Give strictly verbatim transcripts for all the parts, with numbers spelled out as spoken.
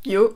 Yo.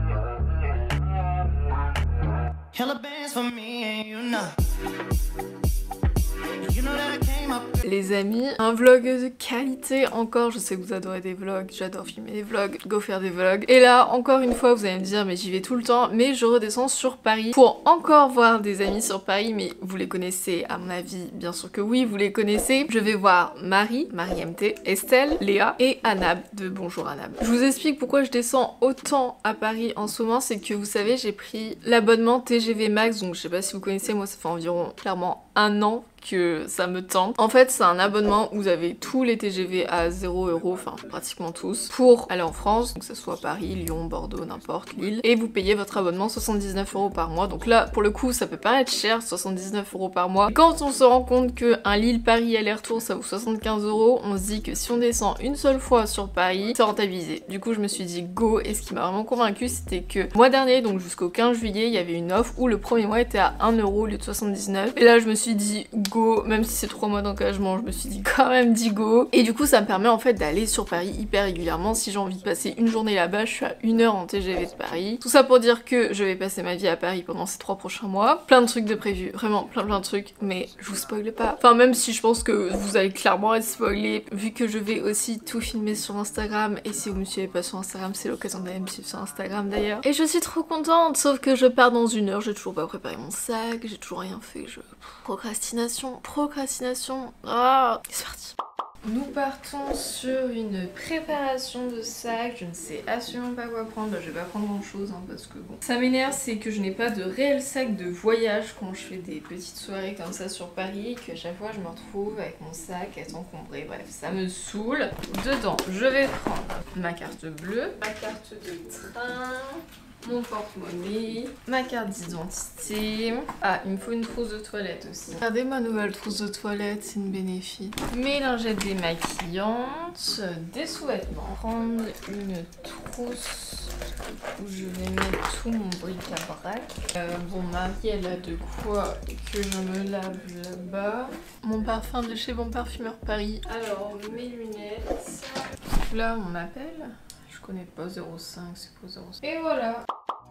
Les amis, un vlog de qualité encore, je sais que vous adorez des vlogs, j'adore filmer des vlogs, go faire des vlogs. Et là, encore une fois, vous allez me dire, mais j'y vais tout le temps, mais je redescends sur Paris pour encore voir des amis sur Paris, mais vous les connaissez à mon avis, bien sûr que oui, vous les connaissez. Je vais voir Marie, Marie M T, Estelle, Léa et Anab de Bonjour Anab. Je vous explique pourquoi je descends autant à Paris en ce moment, c'est que vous savez, j'ai pris l'abonnement T G V Max, donc je sais pas si vous connaissez, moi ça fait environ clairement un an que ça me tente. En fait, c'est un abonnement où vous avez tous les T G V à zéro euro, enfin pratiquement tous, pour aller en France, donc que ce soit Paris, Lyon, Bordeaux, n'importe, Lille, et vous payez votre abonnement soixante-dix-neuf euros par mois. Donc là, pour le coup, ça peut paraître cher, soixante-dix-neuf euros par mois. Quand on se rend compte qu'un Lille-Paris aller-retour, ça vaut soixante-quinze euros, on se dit que si on descend une seule fois sur Paris, c'est rentabilisé. Du coup, je me suis dit go, et ce qui m'a vraiment convaincu, c'était que le mois dernier, donc jusqu'au quinze juillet, il y avait une offre où le premier mois était à un euro au lieu de soixante-dix-neuf. Et là, je me suis dit go, même si c'est trois mois d'engagement, je me suis dit quand même dit go. Et du coup ça me permet en fait d'aller sur Paris hyper régulièrement. Si j'ai envie de passer une journée là-bas, je suis à une heure en T G V de Paris. Tout ça pour dire que je vais passer ma vie à Paris pendant ces trois prochains mois. Plein de trucs de prévu, vraiment plein plein de trucs, mais je vous spoile pas. Enfin même si je pense que vous allez clairement être spoilé, vu que je vais aussi tout filmer sur Instagram. Et si vous me suivez pas sur Instagram, c'est l'occasion d'aller me suivre sur Instagram d'ailleurs. Et je suis trop contente, sauf que je pars dans une heure, j'ai toujours pas préparé mon sac, j'ai toujours rien fait, je... Procrastination, procrastination, ah, c'est parti. Nous partons sur une préparation de sac, je ne sais absolument pas quoi prendre, bah, je vais pas prendre grand chose hein, parce que bon. Ça m'énerve, c'est que je n'ai pas de réel sac de voyage quand je fais des petites soirées comme ça sur Paris, qu'à chaque fois je me retrouve avec mon sac à être encombré, bref ça me saoule. Dedans je vais prendre ma carte bleue, ma carte de train, mon porte-monnaie, ma carte d'identité. Ah, il me faut une trousse de toilette aussi. Regardez ma nouvelle trousse de toilette, c'est une bénéfice. Mes lingettes démaquillantes, des sous-vêtements. Prendre une trousse où je vais mettre tout mon bric-à-brac. Euh, bon, Marie, elle a de quoi que je me lave là-bas. Mon parfum de chez Bon Parfumeur Paris. Alors, mes lunettes. Là, on m'appelle. Je connais pas zéro cinq, c'est quoi zéro cinq? Et voilà.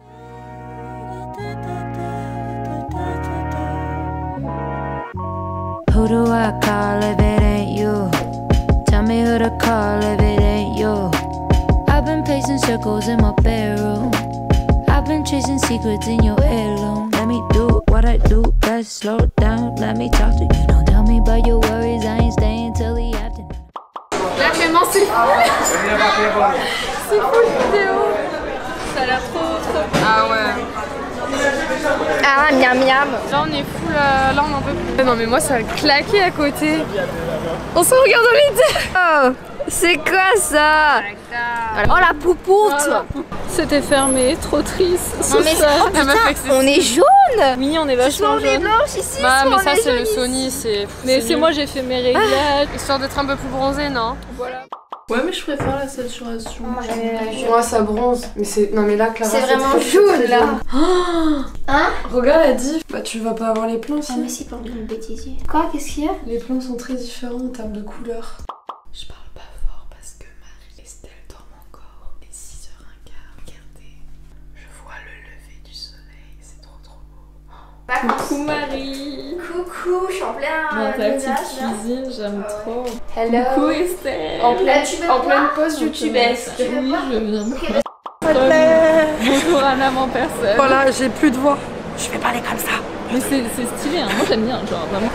Who do I call if it ain't you? Tell me who to call if it ain't you. I've been pacing circles in my bedroom. I've been chasing secrets in your heirloom. Let me do what I do best. Slow down, let me talk to you. Don't tell me about your worries. I ain't staying till the afternoon. Là Clément, c'est fou. C'est fou le vidéo. Ça a l'air trop trop bien. Ah ouais. Ah miam miam. Là on est fou là, là on en peut plus. Non mais moi ça a claqué à côté. On se regarde dans les deux. Oh, c'est quoi ça? Oh la poupoute. C'était fermé, trop triste. Non mais ça, oh, putain, on est jaune. Oui, on est vachement jaune. On est blanche ici. Bah mais ça c'est le Sony, c'est... Mais c'est moi j'ai fait mes réglages. Ah. Histoire d'être un peu plus bronzé, non? Voilà. Ouais mais je préfère la saturation. Oh, moi ça bronze. Mais c'est... Non mais là Clara c'est vraiment jaune là. Oh hein? Regarde la diff. Bah tu vas pas avoir les plans aussi. Ah mais si, pas de bêtisier. Quoi? Qu'est-ce qu'il y a? Les plans sont très différents en termes de couleurs. Je parle pas fort parce que Marie et Estelle dorment encore. Et six heures quinze, regardez. Je vois le lever du soleil, c'est trop trop beau. Oh. Coucou Marie. Coucou, je suis en plein dans ta visage, petite cuisine, j'aime trop. Hello. Coucou Estelle. En, pleine, en pleine pause youtubesque. Oui, je viens de okay. Bonjour Anna en personne. Voilà, j'ai plus de voix. Je vais parler comme ça. Mais c'est stylé, hein. Moi j'aime bien, genre vraiment.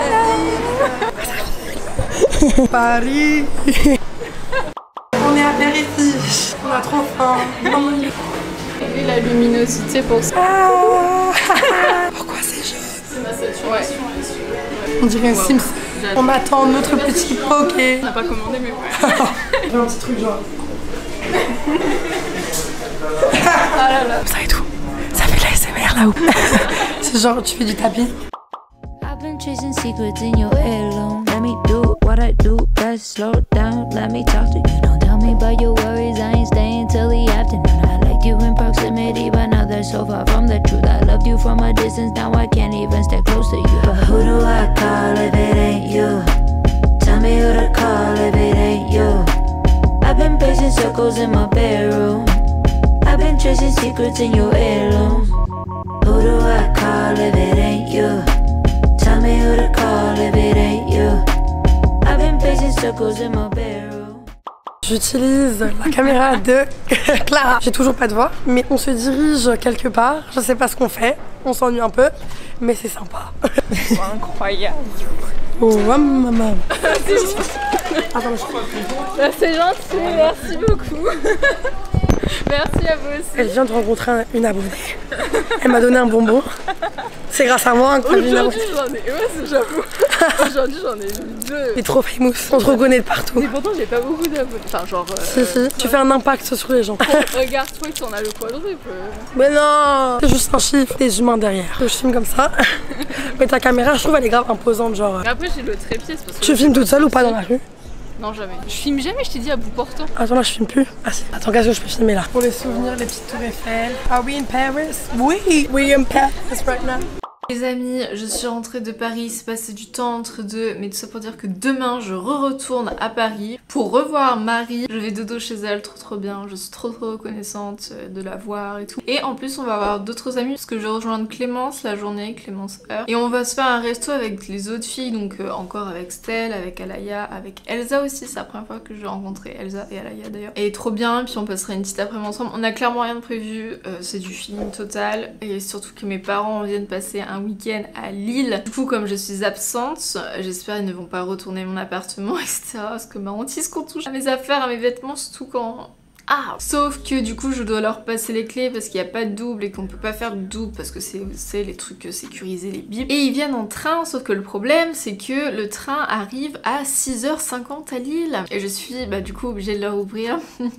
Paris. On est apéritif. On a trop faim. Et la luminosité pour ça. Ah. Pourquoi c'est jaune? C'est ma saturation. Ouais. On dirait un wow. Sims. On attend notre petit poké. On n'a pas commandé mais ouais. J'ai un petit truc genre. Ah là là. Ça et tout. Ça fait de l'A S M R là-haut. C'est genre tu fais du tapis. I've been chasing secrets in your heirloom. Let me do what I do best. Slow down, let me talk to you. Don't tell me about your worries. I ain't staying till the afternoon. I liked you in proximity, but now they're so far from the truth. I loved you from a distance, now I can't even stay close to you. But who do I call if it ain't you? Tell me who to call if it ain't you. I've been pacing circles in my bedroom. I've tracing secrets in your heirlooms. Who do I call if it ain't you? Tell me who to call if it ain't you. I've been pacing circles in my bedroom. J'utilise la caméra de Clara. J'ai toujours pas de voix, mais on se dirige quelque part. Je sais pas ce qu'on fait, on s'ennuie un peu, mais c'est sympa. C'est incroyable. Oh, maman. Attends, je... C'est gentil, merci beaucoup. Merci à vous aussi. Elle vient de rencontrer un, une abonnée. Elle m'a donné un bonbon. C'est grâce à moi que t'as vu une abonnée. Aujourd'hui j'en ai, ouais, j'avoue. Aujourd'hui j'en ai deux. T'es trop famous, on te reconnaît de partout. Mais pourtant j'ai pas beaucoup d'abonnés. Enfin genre... Euh, si si, tu fais un impact sur les gens. Regarde, toi tu en as le quadruple. Mais non, c'est juste un chiffre, des humains derrière. Je filme comme ça. Mais ta caméra, je trouve elle est grave imposante, genre... Mais après j'ai le trépied, c'est parce que... Tu filmes toute seule ou pas dans la rue? Non, jamais. Je filme jamais, je t'ai dit à bout portant. Attends, là, je filme plus. Ah, si. Attends, qu'est-ce que je peux filmer là? Pour les souvenirs, les petites tours Eiffel. Are we in Paris? Oui, we in Paris right now. Les amis, je suis rentrée de Paris, il s'est passé du temps entre deux, mais tout ça pour dire que demain je re-retourne à Paris pour revoir Marie. Je vais dodo chez elle, trop trop bien, je suis trop trop reconnaissante de la voir et tout. Et en plus on va avoir d'autres amis parce que je vais rejoindre Clémence la journée, Clémence Heure. Et on va se faire un resto avec les autres filles, donc euh, encore avec Stell, avec Alaya, avec Elsa aussi, c'est la première fois que je vais rencontrer Elsa et Alaya d'ailleurs. Et trop bien, puis on passera une petite après-midi ensemble. On a clairement rien de prévu, euh, c'est du feeling total. Et surtout que mes parents viennent passer un week-end à Lille. Du coup, comme je suis absente, j'espère qu'ils ne vont pas retourner mon appartement, et cetera. Parce que ma hantise qu'on touche à mes affaires, à mes vêtements, surtout quand... Ah, sauf que du coup je dois leur passer les clés parce qu'il n'y a pas de double et qu'on peut pas faire de double parce que c'est les trucs sécurisés, les bips. Et ils viennent en train, sauf que le problème c'est que le train arrive à six heures cinquante à Lille. Et je suis bah du coup obligée de leur ouvrir.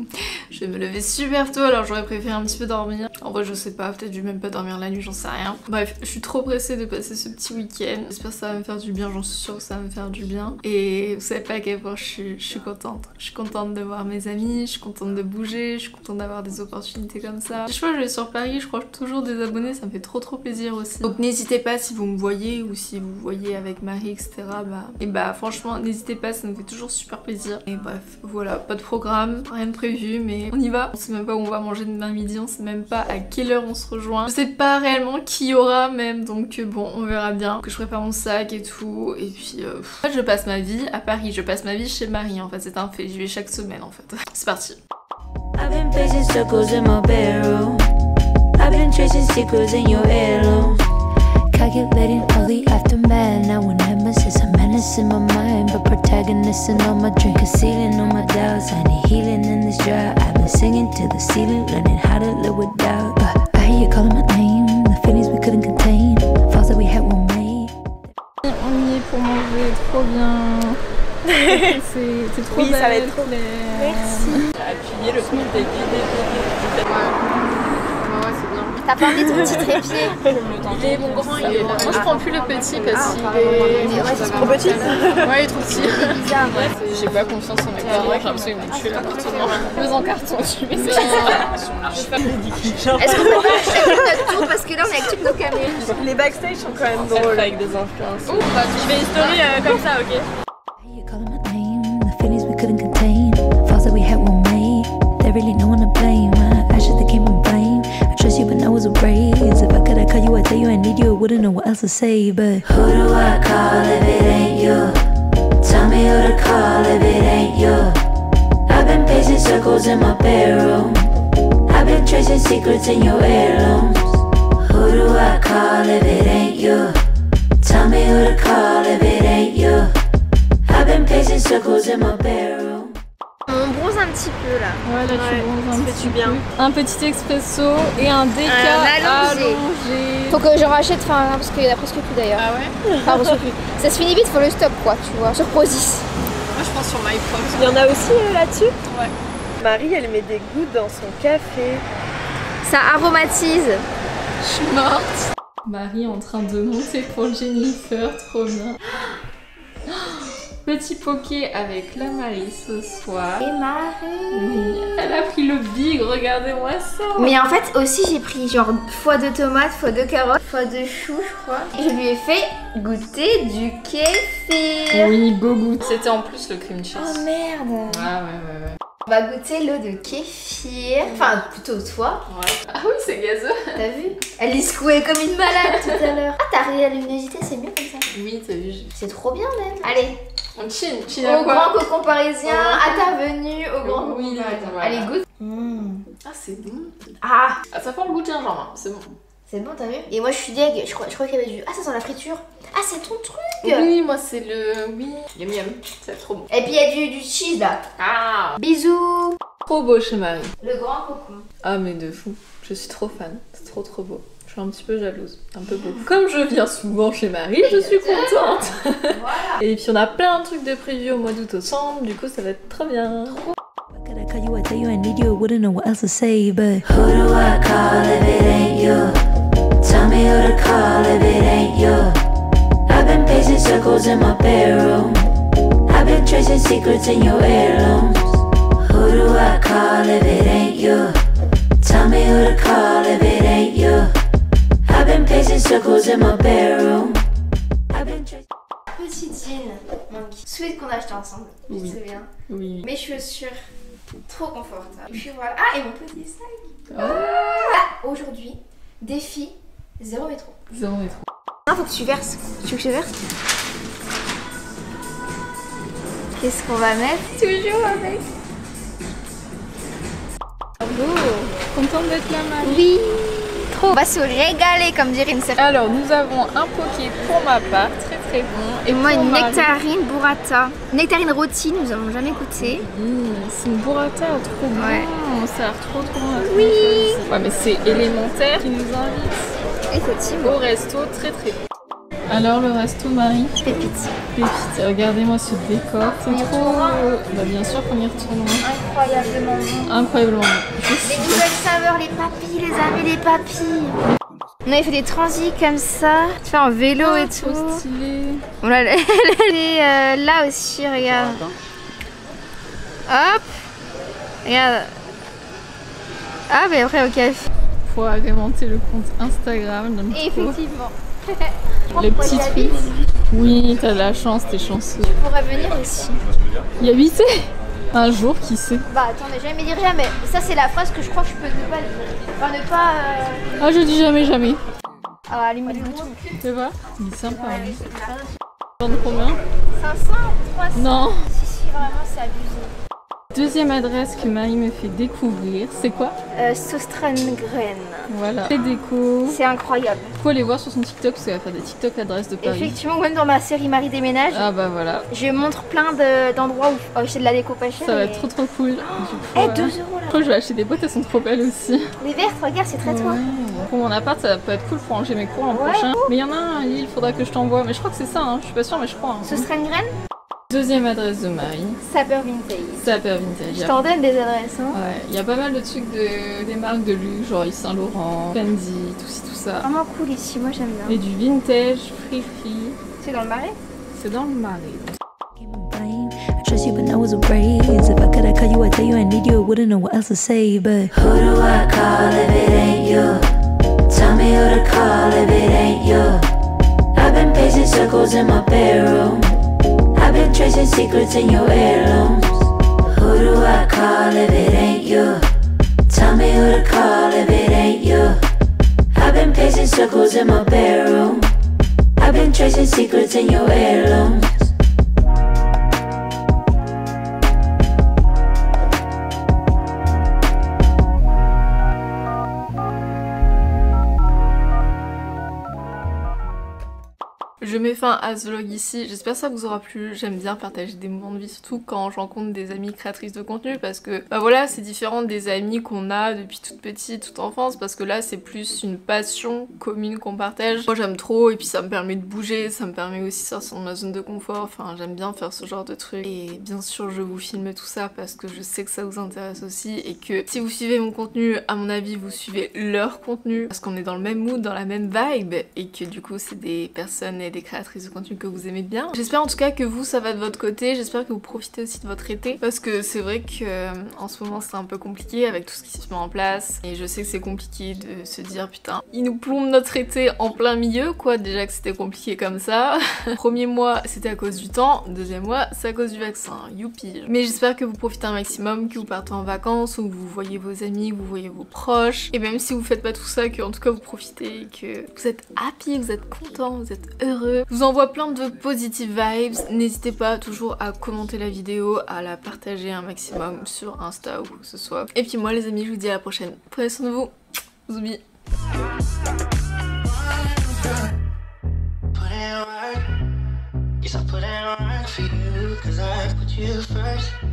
Je vais me lever super tôt, alors j'aurais préféré un petit peu dormir. En vrai je sais pas, peut-être je vais même pas dormir la nuit, j'en sais rien. Bref, je suis trop pressée de passer ce petit week-end. J'espère que ça va me faire du bien, j'en suis sûre que ça va me faire du bien. Et vous savez pas à quel point je suis, je suis contente. Je suis contente de voir mes amis, je suis contente de bouger. Je suis contente d'avoir des opportunités comme ça. Je sais pas, je vais sur Paris, je crois toujours des abonnés, ça me fait trop trop plaisir aussi. Donc n'hésitez pas si vous me voyez ou si vous voyez avec Marie, et cetera. Bah, et bah franchement, n'hésitez pas, ça me fait toujours super plaisir. Et bref, voilà, pas de programme, rien de prévu, mais on y va. On sait même pas où on va manger demain midi, on sait même pas à quelle heure on se rejoint. Je sais pas réellement qui y aura même, donc bon, on verra bien. Que je prépare mon sac et tout, et puis euh, en fait, je passe ma vie à Paris, je passe ma vie chez Marie en fait, c'est un fait, j'y vais chaque semaine en fait. C'est parti. I've been pacing circles in my bedroom. I've been tracing secrets in your heirlooms. Calculating all the aftermath. Now when nemesis, a menace in my mind, but protagonist in all my dreams. Concealing all my doubts, I need healing in this drought. I've been singing to the ceiling, learning how to live without. But I hear you calling my name, the feelings we couldn't contain, falls that we had were made. On y est pour manger, trop bien. C'est trop oui, belle. Ça va être trop bien. Merci. Appuyer le truc des guides. Ouais, ouais, c'est bien. T'as pas envie de ton petit trépied? Il est mon grand, il est là. Moi je prends plus le petit parce qu'il est... Ouais, C'est trop petit. Ouais, il est trop petit. Bizarre. J'ai pas confiance en mes parents, j'ai l'impression qu'ils vont tuer l'appartement. Deux en carton, tu mets ça. Est-ce qu'on peut pas acheter notre tour parce que là on est avec toutes nos caméras? Les backstage sont quand même drôles. Avec des influences. Je fais une story euh, comme ça, ok? You calling my name, the feelings we couldn't contain, falls that we had were made. There really no one to blame. I should have came from blame. I trust you, but I was raised. If I could, I call you, I tell you I need you. I wouldn't know what else to say. But who do I call if it ain't you? Tell me who to call if it ain't you. I've been pacing circles in my bedroom. I've been tracing secrets in your heirlooms. Who do I call if it ain't you? Tell me who to call if it ain't you. I've been pacing circles in my bedroom. On bronze un petit peu là. Ouais, là tu Ouais, bronzes un ça petit fait du bien. peu. Un petit expresso et un déca Un allongé. allongé. Faut que je rachète, enfin, parce qu'il y en a presque plus d'ailleurs. Ah ouais? Enfin, presque plus. Ça se finit vite, faut le stop quoi, tu vois. Sur Posis. Moi je pense sur MyProx. Il y en a aussi euh, là-dessus? Ouais. Marie, elle met des gouttes dans son café. Ça aromatise. Je suis morte. Marie en train de monter pour Jennifer, trop bien. Petit poké avec la Marie ce soir. Et Marie. Oui, elle a pris le big, regardez-moi ça. Mais en fait aussi j'ai pris genre foie de tomate, foie de carotte, foie de chou je crois. Et je lui ai fait goûter du kéfir. Oui, beau goût. C'était en plus le cream cheese. Oh merde. Ouais, ouais, ouais, ouais. On va goûter l'eau de kéfir. Enfin, plutôt toi. Ouais. Ah oui, c'est gazeux. T'as vu? Elle est secouée comme une malade tout à l'heure. Ah, ta réelle luminosité, c'est mieux comme ça. Oui, t'as vu. C'est trop bien même. Allez. On chine. Chine à Au quoi? grand cocon parisien, Oh. à ta venue, au grand cocon Oui, parisien. voilà. Allez, goûte. Mmh. Ah, c'est bon. Ah, Ah, ça fait le goût de gingembre, hein. C'est bon. c'est bon, t'as vu? Et moi, je suis deg. Je crois, je crois qu'il y avait du. Ah, ça sent la friture. Ah, c'est ton truc. Oui, moi, c'est le. Oui. Yum yum. C'est trop bon. Et puis, il y a du, du cheese là. Ah. Bisous. Trop beau chez Marie. Le grand cocon. Ah, mais de fou. Je suis trop fan. C'est trop, trop beau. Je suis un petit peu jalouse, un peu beau. Comme je viens souvent chez Marie, je suis contente. Voilà. Et puis on a plein de trucs de prévus au mois d'août ensemble, du coup ça va être trop bien. Could I call you? I tell you I need you. I wouldn't know what else to say, but who do I call if it ain't you? Tell me who to call if it ain't you. I've been pacing circles in my bedroom. I've been tracing secrets in your heirlooms. Who do I call if it ain't you? Tell me who to call if it ain't you. I've been pacing circles in my bedroom. I've been tracing. Petite jean, Monkey. Sweat qu'on a acheté ensemble. Oui. Je sais bien. Oui. Mes chaussures, trop confortables. Et puis voilà. Ah, et mon petit sac. Oh. Ah, aujourd'hui, défi zéro métro. Zéro métro. Non, faut que tu verses. Tu veux que je verse? Qu'est-ce qu'on va mettre? Toujours avec. Bravo. Contente d'être là, Marie. Oui, trop. On va se régaler, comme dirait une certaine. Alors nous avons un poké pour ma part, très très bon. Et moi, pour une Marie- nectarine burrata. Nectarine rôtie, nous avons jamais goûté. Mmh, c'est une burrata trop bon. Ouais. Ça a l'air trop trop bon. Oui. Ouais, mais c'est élémentaire qui nous invite Effectivement. au resto, très très bon. Alors le resto, Marie? Pépite. Pépite, regardez-moi ce décor, c'est On y trop... retournera. Bah bien sûr qu'on y retournera. Incroyablement bon. Incroyablement bon. Je Les suis- nouvelles saveurs, les papilles, les amis, les papilles. On avait fait des transits comme ça, tu vois, en vélo et Trop tout. stylé. On l'a elle est euh, là aussi, regarde. Hop. Regarde. Ah, mais après, ok. Pour agrémenter le compte Instagram. j'aime Et trop. effectivement. Les petits trucs. Oui, t'as de la chance, t'es chanceux. Tu pourrais venir aussi. Y habiter un jour, qui sait. Bah attends, mais jamais dit rien, mais ça c'est la phrase que je crois que je peux ne pas dire. Enfin, ne pas. Euh... Ah, je dis jamais jamais. Ah, allume du bouton. Tu vois? Il est sympa. hein. Vendre combien? cinq cents, trois cents. Non. Si, si, vraiment, c'est abusé. Deuxième adresse que Marie me fait découvrir, c'est quoi? Euh, Sostrengren. Voilà. Les déco. C'est incroyable. Faut aller voir sur son TikTok parce qu'elle va faire des TikTok adresses de Paris. Effectivement, même dans ma série Marie déménage, Ah bah voilà. je montre plein de- d'endroits où oh, j'ai de la déco pas chère. Ça va et- être trop trop cool. Du coup, Eh, euh, deux euros je là. crois que je vais acheter des boîtes, elles sont trop belles aussi. Les vertes, regarde, c'est très toi. Ouais. Pour mon appart, ça peut être cool pour ranger mes cours l'an Ouais. prochain. Mais il y en a un à Lille, faudra que je t'envoie. Mais je crois que c'est ça, hein. Je suis pas sûre, mais je crois. hein. Sostrengren, Deuxième adresse de Marie, Sapeur Vintage. Saper Vintage. Je t'en donne des adresses, hein. Ouais, il y a pas mal de trucs de, des marques de luxe, genre Yves Saint Laurent, Fendi, tout ci, tout ça. Vraiment cool ici, moi j'aime bien. Et du vintage, free free. C'est dans le marais. C'est dans le Marais. Blame. I trust you, but now it's a raise. If I could, I call you, I tell you I need you. I wouldn't know what else to say, but who do I call if it ain't you? Tell me who to call if it ain't you. I've been pacing circles in my bedroom. I've been tracing secrets in your heirlooms. Who do I call if it ain't you? Tell me who to call if it ain't you. I've been pacing circles in my bedroom. I've been tracing secrets in your heirlooms. Je mets fin à ce vlog ici, j'espère que ça vous aura plu, j'aime bien partager des moments de vie, surtout quand je rencontre des amies créatrices de contenu, parce que bah voilà, c'est différent des amis qu'on a depuis toute petite, toute enfance, parce que là c'est plus une passion commune qu'on partage. Moi j'aime trop, et puis ça me permet de bouger, ça me permet aussi de sortir de ma zone de confort, enfin j'aime bien faire ce genre de trucs. Et bien sûr je vous filme tout ça parce que je sais que ça vous intéresse aussi, et que si vous suivez mon contenu, à mon avis vous suivez leur contenu, parce qu'on est dans le même mood, dans la même vibe, et que du coup c'est des personnes et des des créatrices de contenu que vous aimez bien. J'espère en tout cas que vous ça va de votre côté, j'espère que vous profitez aussi de votre été parce que c'est vrai que euh, en ce moment c'est un peu compliqué avec tout ce qui se met en place et je sais que c'est compliqué de se dire putain ils nous plombent notre été en plein milieu quoi, déjà que c'était compliqué comme ça. Premier mois c'était à cause du temps, deuxième mois c'est à cause du vaccin, youpi. Mais j'espère que vous profitez un maximum, que vous partez en vacances ou que vous voyez vos amis, que vous voyez vos proches et même si vous faites pas tout ça, que en tout cas vous profitez, que vous êtes happy, vous êtes content, vous êtes heureux. Je vous envoie plein de positive vibes, n'hésitez pas toujours à commenter la vidéo, à la partager un maximum sur Insta ou quoi que ce soit. Et puis moi les amis je vous dis à la prochaine, prenez soin de vous, zoubi. Yes, I put in work for you, cause I put you first.